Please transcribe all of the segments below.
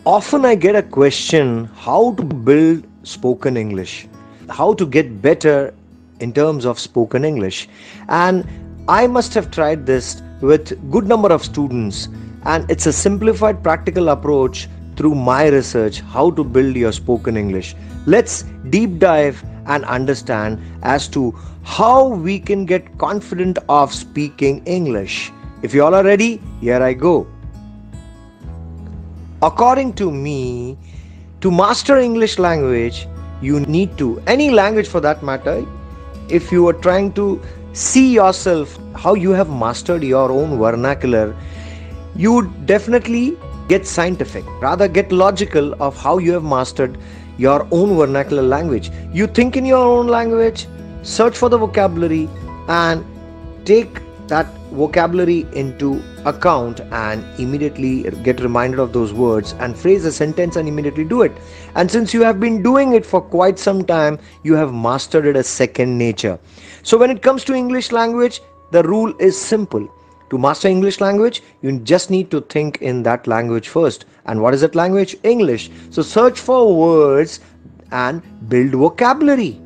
Often I get a question how to build spoken English, how to get better in terms of spoken English. And I must have tried this with good number of students, and it's a simplified practical approach through my research how to build your spoken English. Let's deep dive and understand as to how we can get confident of speaking English. If you all are ready, here I go. According to me, to master English language, you need to, any language for that matter, if you are trying to see yourself how you have mastered your own vernacular, you would definitely get scientific, rather get logical of how you have mastered your own vernacular language. You think in your own language, search for the vocabulary and take that vocabulary into account and immediately get reminded of those words and phrase a sentence and immediately do it. And since you have been doing it for quite some time, you have mastered it as second nature. So when it comes to English language, the rule is simple. To master English language, you just need to think in that language first. And what is that language? English. So search for words and build vocabulary.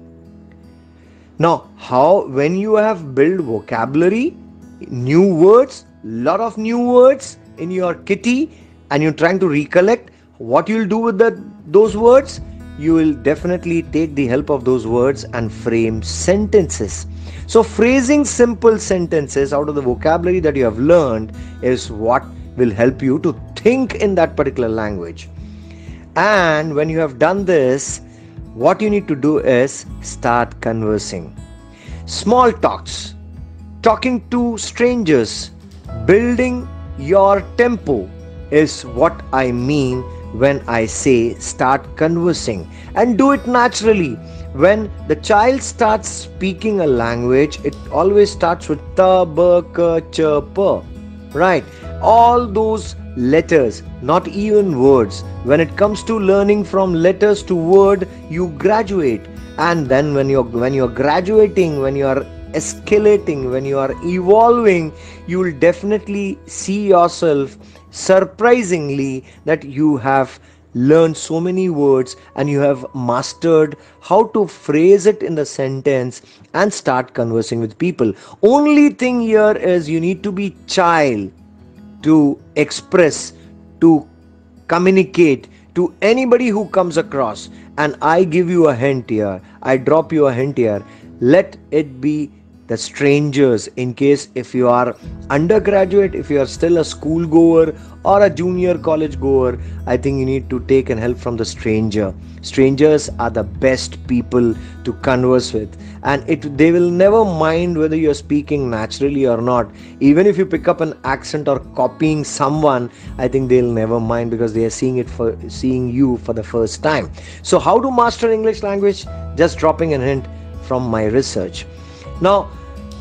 Now, when you have built vocabulary, new words, lot of new words in your kitty, and you're trying to recollect what you'll do with those words, you will definitely take the help of those words and frame sentences. So phrasing simple sentences out of the vocabulary that you have learned is what will help you to think in that particular language. And when you have done this, what you need to do is start conversing. Small talks, talking to strangers, building your tempo is what I mean when I say start conversing, and do it naturally. When the child starts speaking a language, it always starts with ta, ba, ka, cha, pa, right? All those letters, not even words. When it comes to learning from letters to word, you graduate. And then when you're graduating, when you are escalating, when you are evolving, you will definitely see yourself surprisingly that you have learned so many words and you have mastered how to phrase it in the sentence and start conversing with people. Only thing here is you need to be child to express, to communicate to anybody who comes across. And I give you a hint here, I drop you a hint here, let it be the strangers. In case if you are undergraduate, if you are still a school goer or a junior college goer, I think you need to take an help from the stranger. Strangers are the best people to converse with, and they will never mind whether you are speaking naturally or not. Even if you pick up an accent or copying someone, I think they'll never mind because they are seeing you for the first time. So how to master English language? Just dropping a hint from my research. Now,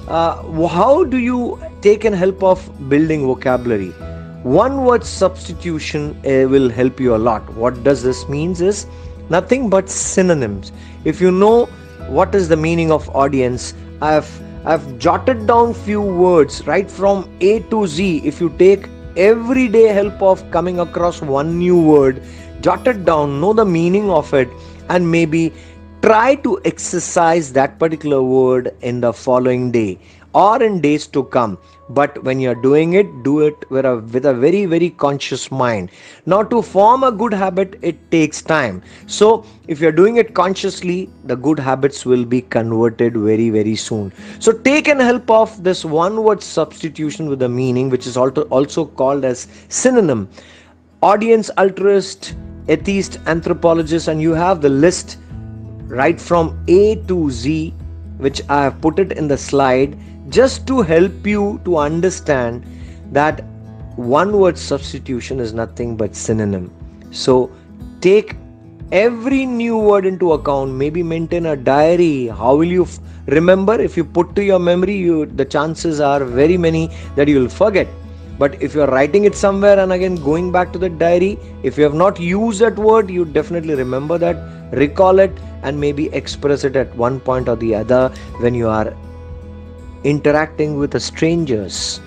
how do you take an help of building vocabulary? One word substitution will help you a lot. What does this means is nothing but synonyms. If you know what is the meaning of audience, I've jotted down few words right from A to Z. If you take everyday help of coming across one new word, jot it down, know the meaning of it, and maybe try to exercise that particular word in the following day or in days to come. But when you're doing it, do it with a very, very conscious mind. Now, to form a good habit, it takes time. So if you're doing it consciously, the good habits will be converted very, very soon. So take an help of this one word substitution with a meaning, which is also called as synonym. Audience, altruist, atheist, anthropologist, and you have the list right from A to Z, which I have put it in the slide just to help you to understand that one word substitution is nothing but synonym. So take every new word into account. Maybe maintain a diary. How will you remember? If you put to your memory, the chances are very many that you will forget. But if you are writing it somewhere and again going back to the diary, if you have not used that word, you definitely remember that, recall it, and maybe express it at one point or the other when you are interacting with the strangers.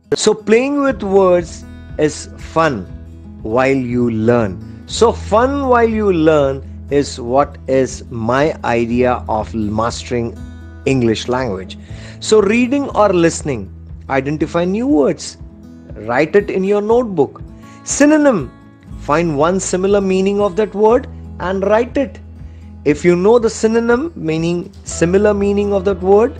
So playing with words is fun while you learn. So fun while you learn is what is my idea of mastering English language. So reading or listening, identify new words, write it in your notebook. Synonym, find one similar meaning of that word and write it. If you know the synonym, meaning similar meaning of that word,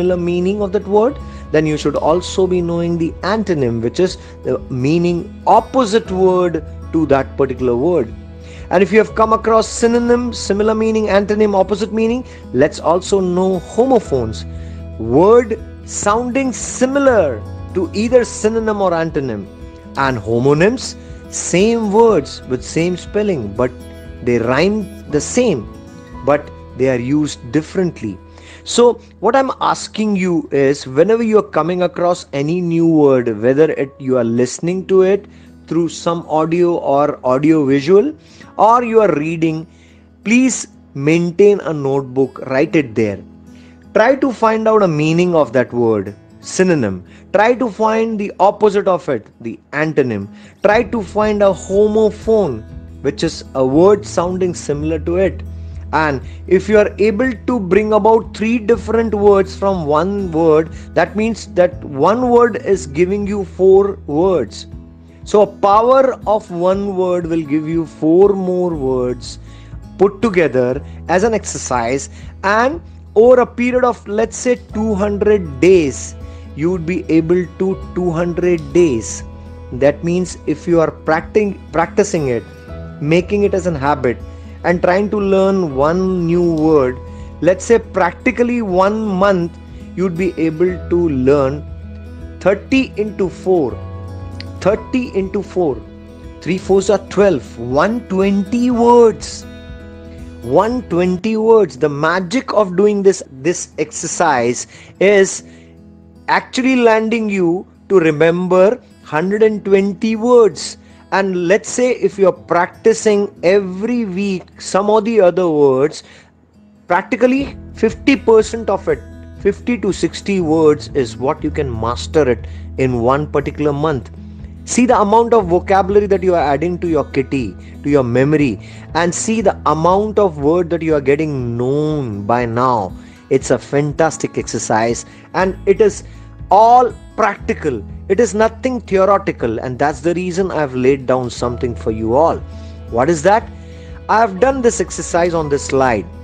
then you should also be knowing the antonym, which is the meaning opposite word to that particular word. And if you have come across synonym, similar meaning, antonym, opposite meaning, let's also know homophones, word sounding similar to either synonym or antonym. And homonyms, same words with same spelling, but they rhyme the same, but they are used differently. So what I'm asking you is, whenever you are coming across any new word, whether you are listening to it through some audio or audio visual, or you are reading, please maintain a notebook, write it there. Try to find out a meaning of that word, synonym. Try to find the opposite of it, the antonym. Try to find a homophone, which is a word sounding similar to it. And if you are able to bring about 3 different words from one word, that means that one word is giving you 4 words. So a power of one word will give you 4 more words put together as an exercise, and over a period of, let's say, 200 days, you would be able to 200 days. That means if you are practicing it, making it as an habit, and trying to learn one new word, let's say practically 1 month, you'd be able to learn 30 into 4. 30 into 4. 3 4s are 12. 120 words. 120 words. The magic of doing this exercise is actually landing you to remember 120 words. And let's say if you're practicing every week some of the other words, practically 50% of it, 50 to 60 words is what you can master it in one particular month. See the amount of vocabulary that you are adding to your kitty, to your memory, and see the amount of word that you are getting known by now. It's a fantastic exercise, and it is all practical. It is nothing theoretical, and that's the reason I've laid down something for you all. What is that? I have done this exercise on this slide.